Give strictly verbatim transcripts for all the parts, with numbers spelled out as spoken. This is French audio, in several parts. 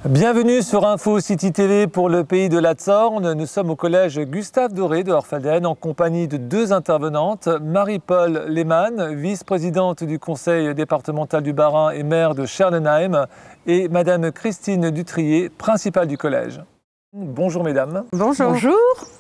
Bienvenue sur Info City T V pour le pays de la Zorn. Nous sommes au collège Gustave Doré de Horfelden en compagnie de deux intervenantes. Marie-Paul Lehmann, vice-présidente du conseil départemental du Bas-Rhin et maire de Scherlenheim, et madame Christine Dutrier, principale du collège. Bonjour mesdames. Bonjour. Bonjour.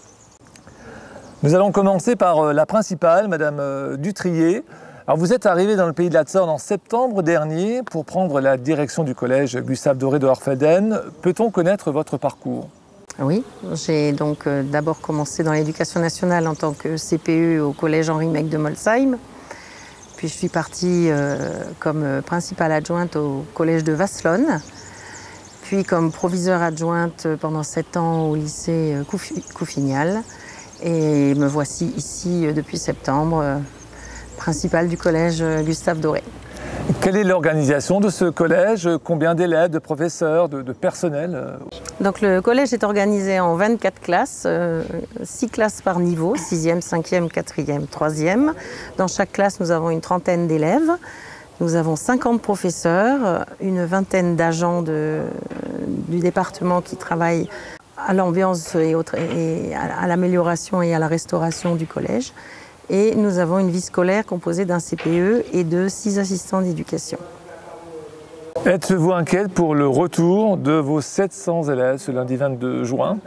Nous allons commencer par la principale, madame Dutrier. Alors vous êtes arrivée dans le pays de la Zorn en septembre dernier pour prendre la direction du collège Gustave Doré de Horfelden. Peut-on connaître votre parcours? Oui, j'ai donc euh, d'abord commencé dans l'éducation nationale en tant que C P E au collège Henri Mecque de Molsheim. Puis je suis partie euh, comme principale adjointe au collège de Wasselonne. Puis comme proviseure adjointe pendant sept ans au lycée Coufignal. Et me voici ici euh, depuis septembre. Euh, principale du collège Gustave Doré. Quelle est l'organisation de ce collège? Combien d'élèves, de professeurs, de, de personnel? Donc le collège est organisé en vingt-quatre classes, euh, six classes par niveau, sixième, cinquième, quatrième, troisième. Dans chaque classe, nous avons une trentaine d'élèves. Nous avons cinquante professeurs, une vingtaine d'agents du département qui travaillent à l'ambiance et, et à l'amélioration et à la restauration du collège. Et nous avons une vie scolaire composée d'un C P E et de six assistants d'éducation. Êtes-vous inquiète pour le retour de vos sept cents élèves ce lundi vingt-deux juin?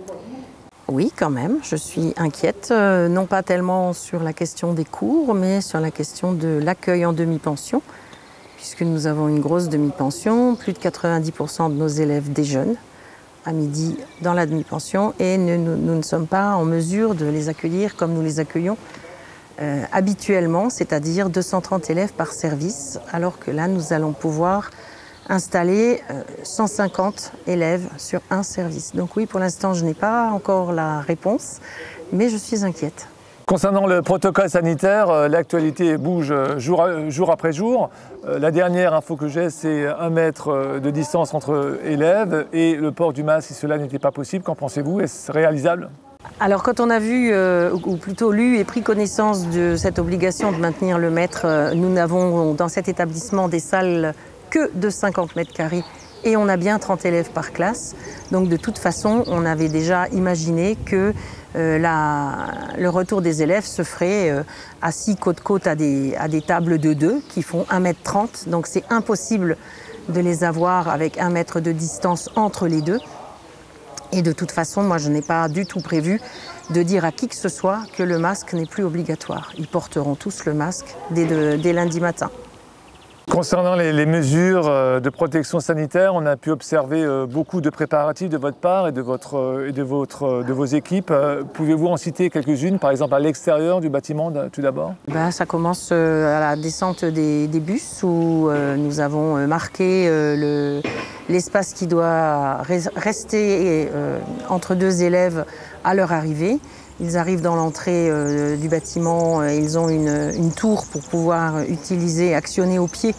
Oui, quand même, je suis inquiète, euh, non pas tellement sur la question des cours, mais sur la question de l'accueil en demi-pension, puisque nous avons une grosse demi-pension, plus de quatre-vingt-dix pour cent de nos élèves déjeunent à midi dans la demi-pension, et nous, nous, nous ne sommes pas en mesure de les accueillir comme nous les accueillons Euh, habituellement, c'est-à-dire deux cent trente élèves par service, alors que là, nous allons pouvoir installer euh, cent cinquante élèves sur un service. Donc oui, pour l'instant, je n'ai pas encore la réponse, mais je suis inquiète. Concernant le protocole sanitaire, euh, l'actualité bouge jour, à, jour après jour. Euh, la dernière info que j'ai, c'est un mètre de distance entre élèves et le port du masque, si cela n'était pas possible. Qu'en pensez-vous? Est-ce réalisable? Alors quand on a vu, euh, ou plutôt lu et pris connaissance de cette obligation de maintenir le mètre, euh, nous n'avons dans cet établissement des salles que de cinquante mètres carrés et on a bien trente élèves par classe. Donc de toute façon, on avait déjà imaginé que euh, la, le retour des élèves se ferait euh, assis côte-côte à des, à des tables de deux qui font un mètre trente. Donc c'est impossible de les avoir avec un mètre de distance entre les deux. Et de toute façon, moi, je n'ai pas du tout prévu de dire à qui que ce soit que le masque n'est plus obligatoire. Ils porteront tous le masque dès, de, dès lundi matin. Concernant les, les mesures de protection sanitaire, on a pu observer beaucoup de préparatifs de votre part et de, votre, et de, votre, de vos équipes. Pouvez-vous en citer quelques-unes, par exemple à l'extérieur du bâtiment tout d'abord? Ben, ça commence à la descente des, des bus où euh, nous avons marqué euh, le, l'espace qui doit rester euh, entre deux élèves à leur arrivée. Ils arrivent dans l'entrée euh, du bâtiment, euh, ils ont une, une tour pour pouvoir utiliser, actionner au pied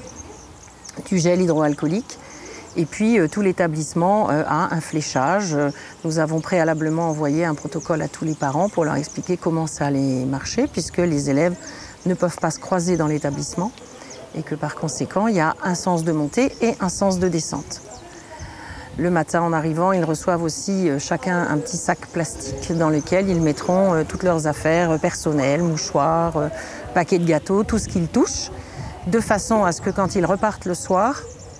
du gel hydroalcoolique. Et puis euh, tout l'établissement euh, a un fléchage. Nous avons préalablement envoyé un protocole à tous les parents pour leur expliquer comment ça allait marcher, puisque les élèves ne peuvent pas se croiser dans l'établissement et que par conséquent, il y a un sens de montée et un sens de descente. Le matin, en arrivant, ils reçoivent aussi euh, chacun un petit sac plastique dans lequel ils mettront euh, toutes leurs affaires euh, personnelles, mouchoirs, euh, paquets de gâteaux, tout ce qu'ils touchent, de façon à ce que quand ils repartent le soir,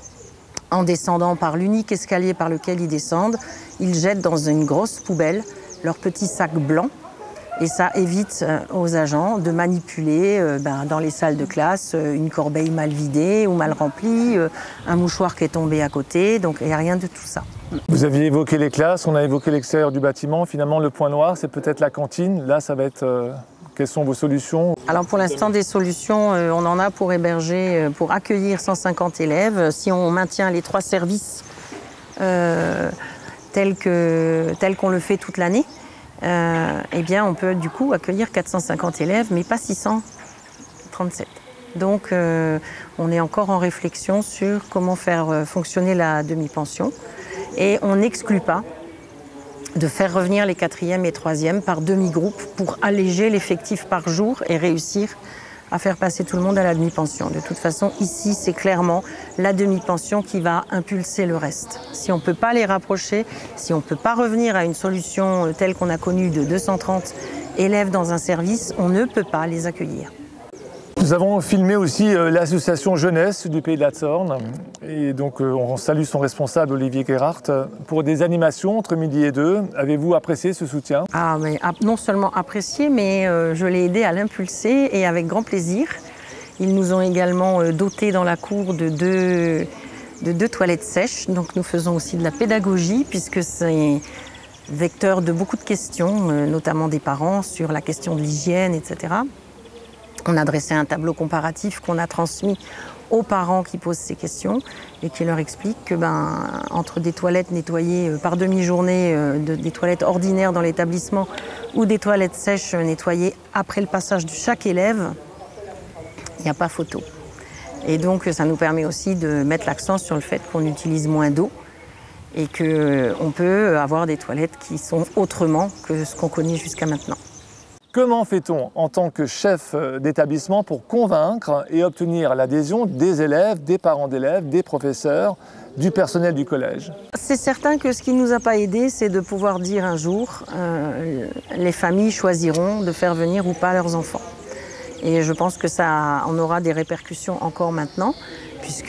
en descendant par l'unique escalier par lequel ils descendent, ils jettent dans une grosse poubelle leur petit sac blanc. Et ça évite euh, aux agents de manipuler euh, ben, dans les salles de classe euh, une corbeille mal vidée ou mal remplie, euh, un mouchoir qui est tombé à côté, donc il n'y a rien de tout ça. Vous aviez évoqué les classes, on a évoqué l'extérieur du bâtiment. Finalement, le point noir, c'est peut-être la cantine. Là, ça va être... Euh, quelles sont vos solutions? Alors pour l'instant, des solutions, euh, on en a pour héberger, euh, pour accueillir cent cinquante élèves. Si on maintient les trois services euh, tels que, tels qu'on le fait toute l'année, Euh, eh bien, on peut du coup accueillir quatre cent cinquante élèves, mais pas six cent trente-sept. Donc, euh, on est encore en réflexion sur comment faire fonctionner la demi-pension. Et on n'exclut pas de faire revenir les quatrièmes et troisièmes par demi-groupe pour alléger l'effectif par jour et réussir à faire passer tout le monde à la demi-pension. De toute façon, ici, c'est clairement la demi-pension qui va impulser le reste. Si on ne peut pas les rapprocher, si on ne peut pas revenir à une solution telle qu'on a connue de deux cent trente élèves dans un service, on ne peut pas les accueillir. Nous avons filmé aussi euh, l'association jeunesse du Pays de la Zorn et donc euh, on salue son responsable Olivier Gerhardt pour des animations entre midi et deux. Avez-vous apprécié ce soutien? Ah, mais non seulement apprécié, mais euh, je l'ai aidé à l'impulser et avec grand plaisir. Ils nous ont également euh, dotés dans la cour de deux, de deux toilettes sèches, donc nous faisons aussi de la pédagogie puisque c'est vecteur de beaucoup de questions, euh, notamment des parents sur la question de l'hygiène, et cetera. On a dressé un tableau comparatif qu'on a transmis aux parents qui posent ces questions et qui leur explique que ben, entre des toilettes nettoyées par demi-journée, euh, de, des toilettes ordinaires dans l'établissement ou des toilettes sèches nettoyées après le passage de chaque élève, il n'y a pas photo. Et donc ça nous permet aussi de mettre l'accent sur le fait qu'on utilise moins d'eau et qu'on peut avoir des toilettes qui sont autrement que ce qu'on connaît jusqu'à maintenant. Comment fait-on en tant que chef d'établissement pour convaincre et obtenir l'adhésion des élèves, des parents d'élèves, des professeurs, du personnel du collège? C'est certain que ce qui ne nous a pas aidé, c'est de pouvoir dire un jour, euh, les familles choisiront de faire venir ou pas leurs enfants. Et je pense que ça en aura des répercussions encore maintenant, puisque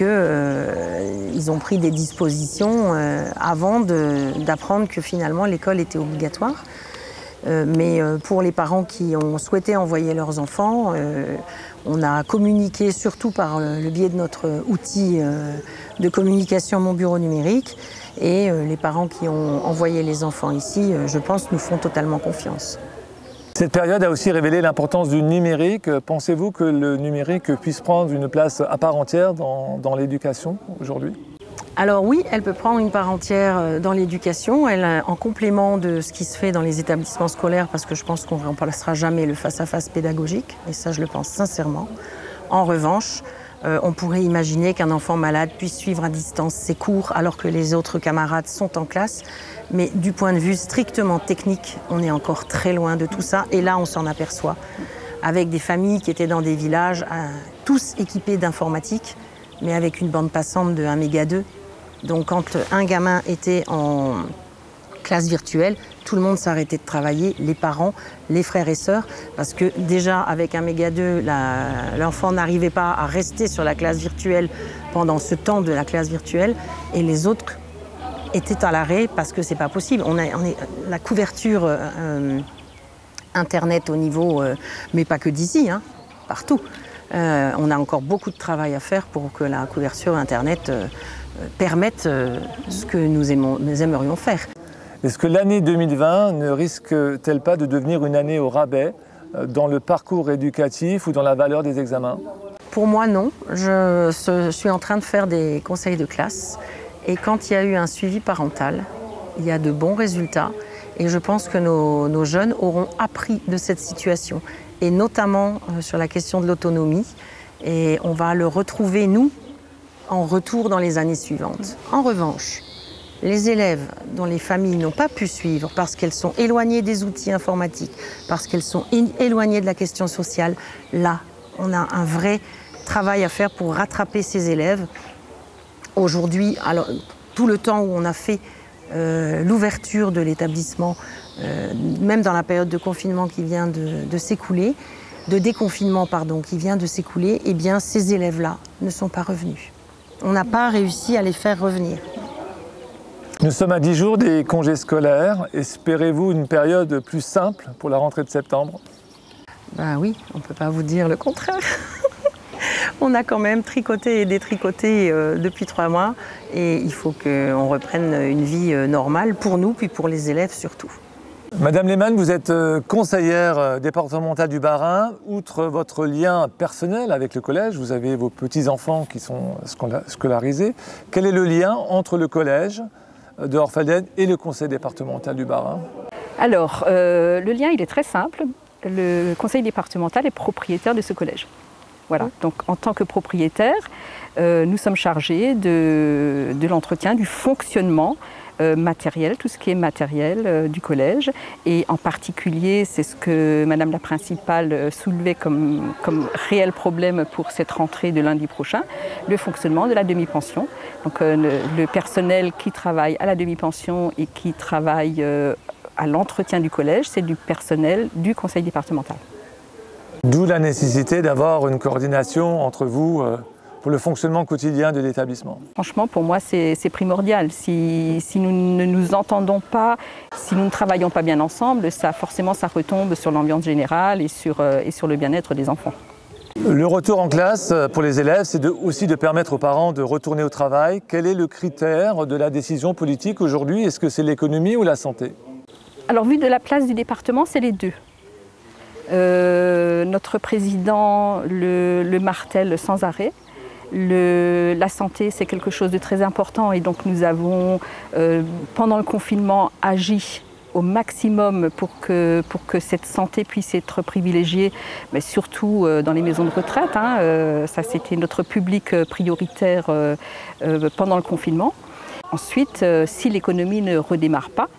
euh, ils ont pris des dispositions euh, avant d'apprendre que finalement l'école était obligatoire. Euh, mais euh, pour les parents qui ont souhaité envoyer leurs enfants, euh, on a communiqué surtout par le, le biais de notre outil euh, de communication Mon Bureau Numérique. Et euh, les parents qui ont envoyé les enfants ici, euh, je pense, nous font totalement confiance. Cette période a aussi révélé l'importance du numérique. Pensez-vous que le numérique puisse prendre une place à part entière dans, dans l'éducation aujourd'hui ? Alors oui, elle peut prendre une part entière dans l'éducation, elle en complément de ce qui se fait dans les établissements scolaires, parce que je pense qu'on ne remplacera jamais le face-à-face pédagogique, et ça je le pense sincèrement. En revanche, euh, on pourrait imaginer qu'un enfant malade puisse suivre à distance ses cours alors que les autres camarades sont en classe, mais du point de vue strictement technique, on est encore très loin de tout ça, et là on s'en aperçoit, avec des familles qui étaient dans des villages, euh, tous équipés d'informatique, mais avec une bande passante de un méga deux. Donc quand un gamin était en classe virtuelle, tout le monde s'arrêtait de travailler, les parents, les frères et sœurs, parce que déjà avec un méga deux, l'enfant n'arrivait pas à rester sur la classe virtuelle pendant ce temps de la classe virtuelle, et les autres étaient à l'arrêt parce que c'est pas possible. On a, on est, la couverture euh, internet au niveau, euh, mais pas que d'ici, hein, partout. Euh, on a encore beaucoup de travail à faire pour que la couverture internet euh, permettre euh, ce que nous, aimons, nous aimerions faire. Est-ce que l'année deux mille vingt ne risque-t-elle pas de devenir une année au rabais euh, dans le parcours éducatif ou dans la valeur des examens? Pour moi, non. Je, je suis en train de faire des conseils de classe et quand il y a eu un suivi parental, il y a de bons résultats et je pense que nos, nos jeunes auront appris de cette situation et notamment euh, sur la question de l'autonomie, et on va le retrouver, nous, en retour dans les années suivantes. En revanche, les élèves dont les familles n'ont pas pu suivre parce qu'elles sont éloignées des outils informatiques, parce qu'elles sont éloignées de la question sociale, là, on a un vrai travail à faire pour rattraper ces élèves. Aujourd'hui, alors, tout le temps où on a fait euh, l'ouverture de l'établissement, euh, même dans la période de confinement qui vient de, de s'écouler, de déconfinement, pardon, qui vient de s'écouler, eh bien, ces élèves-là ne sont pas revenus. On n'a pas réussi à les faire revenir. Nous sommes à dix jours des congés scolaires. Espérez-vous une période plus simple pour la rentrée de septembre? Ben oui, on ne peut pas vous dire le contraire. On a quand même tricoté et détricoté euh, depuis trois mois et il faut qu'on reprenne une vie euh, normale pour nous, puis pour les élèves surtout. Madame Lehmann, vous êtes conseillère départementale du Bas-Rhin. Outre votre lien personnel avec le collège, vous avez vos petits-enfants qui sont scolarisés. Quel est le lien entre le collège de Orfelden et le conseil départemental du Bas-Rhin? Alors, euh, le lien il est très simple. Le conseil départemental est propriétaire de ce collège. Voilà. Donc, en tant que propriétaire, euh, nous sommes chargés de, de l'entretien, du fonctionnement euh, matériel, tout ce qui est matériel euh, du collège. Et en particulier, c'est ce que Madame la principale euh, soulevait comme, comme réel problème pour cette rentrée de lundi prochain, le fonctionnement de la demi-pension. Donc euh, le, le personnel qui travaille à la demi-pension et qui travaille euh, à l'entretien du collège, c'est du personnel du conseil départemental. D'où la nécessité d'avoir une coordination entre vous euh, pour le fonctionnement quotidien de l'établissement. Franchement, pour moi, c'est primordial. Si, si nous ne nous entendons pas, si nous ne travaillons pas bien ensemble, ça, forcément, ça retombe sur l'ambiance générale et sur, euh, et sur le bien-être des enfants. Le retour en classe pour les élèves, c'est de, aussi de permettre aux parents de retourner au travail. Quel est le critère de la décision politique aujourd'hui? Est-ce que c'est l'économie ou la santé? Alors, vu de la place du département, c'est les deux. Euh, notre président le, le martèle sans arrêt. Le, la santé, c'est quelque chose de très important et donc nous avons, euh, pendant le confinement, agi au maximum pour que, pour que cette santé puisse être privilégiée, mais surtout euh, dans les maisons de retraite. Hein, euh, ça, c'était notre public prioritaire euh, euh, pendant le confinement. Ensuite, euh, si l'économie ne redémarre pas,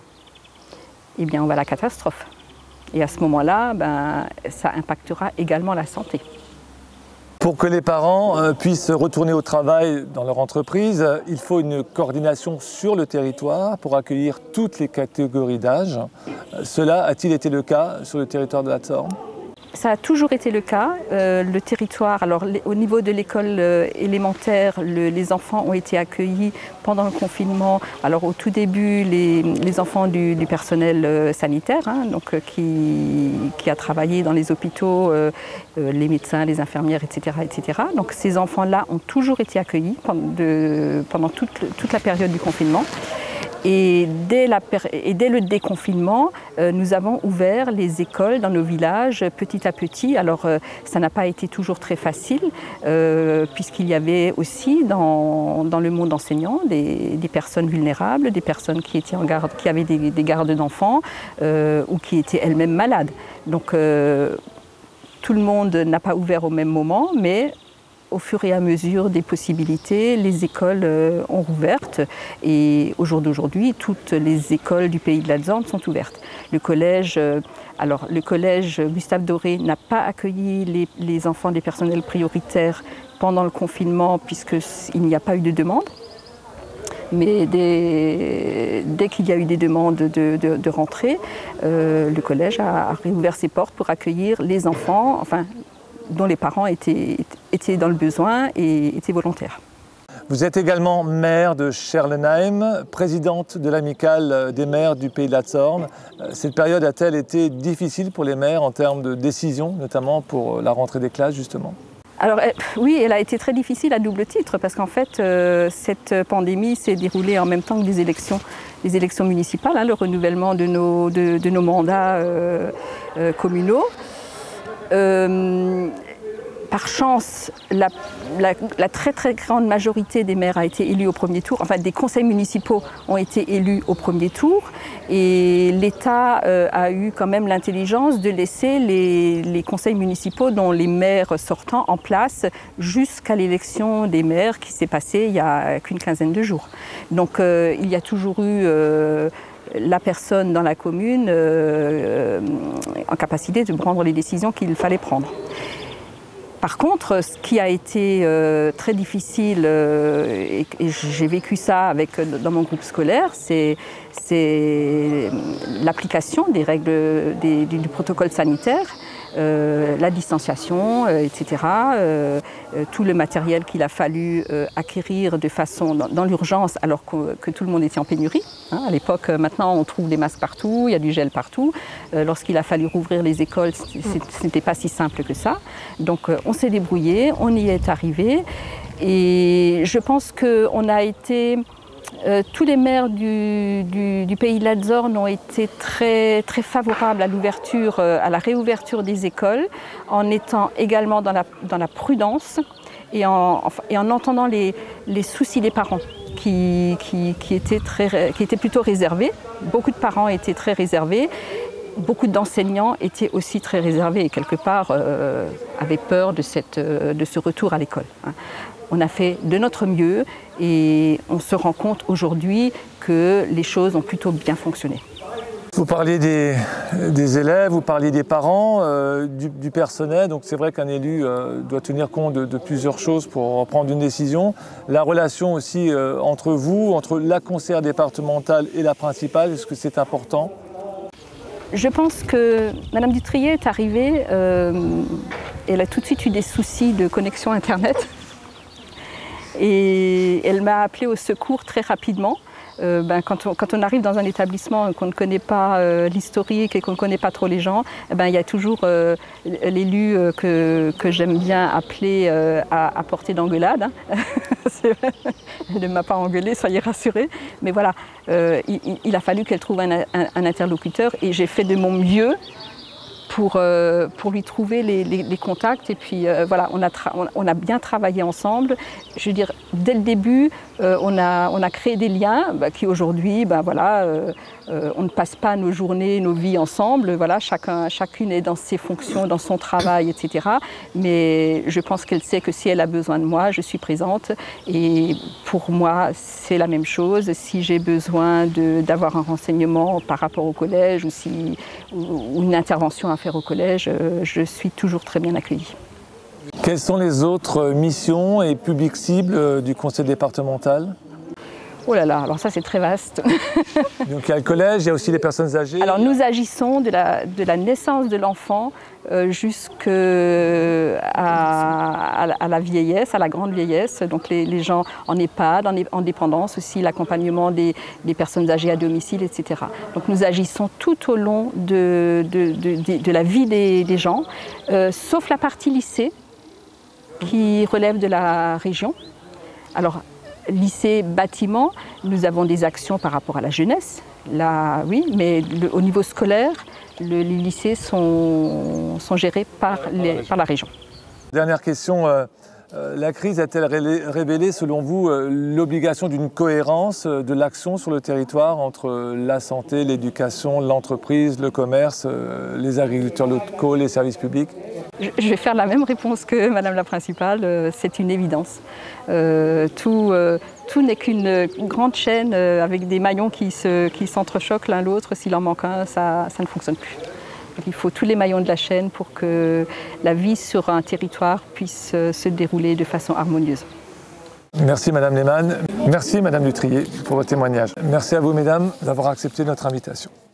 eh bien, on va à la catastrophe. Et à ce moment-là, ben, ça impactera également la santé. Pour que les parents euh, puissent retourner au travail dans leur entreprise, euh, il faut une coordination sur le territoire pour accueillir toutes les catégories d'âge. Euh, cela a-t-il été le cas sur le territoire de la Sorne? Ça a toujours été le cas. Euh, le territoire, alors au niveau de l'école euh, élémentaire, le, les enfants ont été accueillis pendant le confinement. Alors au tout début, les, les enfants du, du personnel euh, sanitaire, hein, donc, euh, qui, qui a travaillé dans les hôpitaux, euh, euh, les médecins, les infirmières, et cetera, et cetera. Donc ces enfants-là ont toujours été accueillis pendant, de, pendant toute, toute la période du confinement. Et dès, la, et dès le déconfinement, euh, nous avons ouvert les écoles dans nos villages petit à petit. Alors euh, ça n'a pas été toujours très facile, euh, puisqu'il y avait aussi dans, dans le monde enseignant des, des personnes vulnérables, des personnes qui, étaient en garde, qui avaient des, des gardes d'enfants euh, ou qui étaient elles-mêmes malades. Donc euh, tout le monde n'a pas ouvert au même moment, mais au fur et à mesure des possibilités, les écoles euh, ont rouvertes et au jour d'aujourd'hui, toutes les écoles du pays de la Sorne sont ouvertes. Le collège, euh, alors, le collège Gustave Doré n'a pas accueilli les, les enfants des personnels prioritaires pendant le confinement puisqu'il n'y a pas eu de demande. Mais dès, dès qu'il y a eu des demandes de, de, de rentrée, euh, le collège a, a réouvert ses portes pour accueillir les enfants, enfin, dont les parents étaient, étaient dans le besoin et étaient volontaires. Vous êtes également maire de Scherlenheim, présidente de l'amicale des maires du pays de la Sorne. Cette période a-t-elle été difficile pour les maires en termes de décision, notamment pour la rentrée des classes justement? Alors oui, elle a été très difficile à double titre parce qu'en fait, euh, cette pandémie s'est déroulée en même temps que les élections, les élections municipales, hein, le renouvellement de nos, de, de nos mandats euh, euh, communaux. Euh, par chance, la, la, la très très grande majorité des maires a été élue au premier tour, enfin des conseils municipaux ont été élus au premier tour et l'État euh, a eu quand même l'intelligence de laisser les, les conseils municipaux dont les maires sortants en place jusqu'à l'élection des maires qui s'est passée il n'y a qu'une quinzaine de jours. Donc euh, il y a toujours eu euh, la personne dans la commune euh, en capacité de prendre les décisions qu'il fallait prendre. Par contre, ce qui a été euh, très difficile, euh, et, et j'ai vécu ça avec, dans mon groupe scolaire, c'est l'application des règles des, du, du protocole sanitaire, euh, la distanciation, euh, et cetera. Euh, euh, tout le matériel qu'il a fallu euh, acquérir de façon dans, dans l'urgence alors que, que tout le monde était en pénurie. Hein, à l'époque, maintenant, on trouve des masques partout, il y a du gel partout. Euh, Lorsqu'il a fallu rouvrir les écoles, ce n'était pas si simple que ça. Donc, euh, on s'est débrouillé, on y est arrivé. Et je pense qu'on a été... Euh, tous les maires du, du, du pays de la Sorne ont été très, très favorables à l'ouverture, euh, à la réouverture des écoles, en étant également dans la, dans la prudence et en, et en entendant les, les soucis des parents qui, qui, qui, étaient très, qui étaient plutôt réservés. Beaucoup de parents étaient très réservés. beaucoup d'enseignants étaient aussi très réservés et quelque part euh, avaient peur de, cette, de ce retour à l'école. On a fait de notre mieux et on se rend compte aujourd'hui que les choses ont plutôt bien fonctionné. Vous parliez des, des élèves, vous parliez des parents, euh, du, du personnel, donc c'est vrai qu'un élu euh, doit tenir compte de, de plusieurs choses pour prendre une décision. La relation aussi euh, entre vous, entre la conseillère départementale et la principale, est-ce que c'est important ? Je pense que Madame Dutrier est arrivée, euh, elle a tout de suite eu des soucis de connexion Internet et elle m'a appelée au secours très rapidement. Euh, ben, quand, on, quand on arrive dans un établissement qu'on ne connaît pas euh, l'historique et qu'on ne connaît pas trop les gens, eh ben, il y a toujours euh, l'élu euh, que, que j'aime bien appeler euh, à, à portée d'engueulade. Hein. Elle ne m'a pas engueulée, soyez rassurés. Mais voilà, euh, il, il a fallu qu'elle trouve un, un, un interlocuteur et j'ai fait de mon mieux pour, euh, pour lui trouver les, les, les contacts. Et puis euh, voilà, on a, on, on a bien travaillé ensemble. Je veux dire, dès le début, euh, on, a, on a créé des liens bah, qui aujourd'hui, bah, voilà, euh, euh, on ne passe pas nos journées, nos vies ensemble. Voilà, chacun, chacune est dans ses fonctions, dans son travail, et cetera. Mais je pense qu'elle sait que si elle a besoin de moi, je suis présente. Et pour moi, c'est la même chose. Si j'ai besoin d'avoir un renseignement par rapport au collège ou, si, ou, ou une intervention à faire au collège, je suis toujours très bien accueillie. Quelles sont les autres missions et publics cibles du conseil départemental ? Oh là là, alors ça c'est très vaste. Donc il y a le collège, il y a aussi les personnes âgées. Alors nous agissons de la, de la naissance de l'enfant euh, jusqu'à à, à la vieillesse, à la grande vieillesse. Donc les, les gens en EHPAD, en, en dépendance aussi, l'accompagnement des, des personnes âgées à domicile, et cetera. Donc nous agissons tout au long de, de, de, de, de la vie des, des gens, euh, sauf la partie lycée qui relève de la région. Alors, lycée, bâtiment, nous avons des actions par rapport à la jeunesse, là oui, mais le, au niveau scolaire, le, les lycées sont, sont gérés par, les, par la région. Dernière question, euh, euh, la crise a-t-elle révélé selon vous euh, l'obligation d'une cohérence euh, de l'action sur le territoire entre euh, la santé, l'éducation, l'entreprise, le commerce, euh, les agriculteurs locaux, les services publics ? Je vais faire la même réponse que Madame la principale, c'est une évidence. Euh, tout euh, tout n'est qu'une grande chaîne avec des maillons qui se, qui s'entrechoquent l'un l'autre. S'il en manque un, ça, ça ne fonctionne plus. Donc, il faut tous les maillons de la chaîne pour que la vie sur un territoire puisse se dérouler de façon harmonieuse. Merci Madame Lehmann. Merci Madame Dutrier pour votre témoignage. Merci à vous Mesdames d'avoir accepté notre invitation.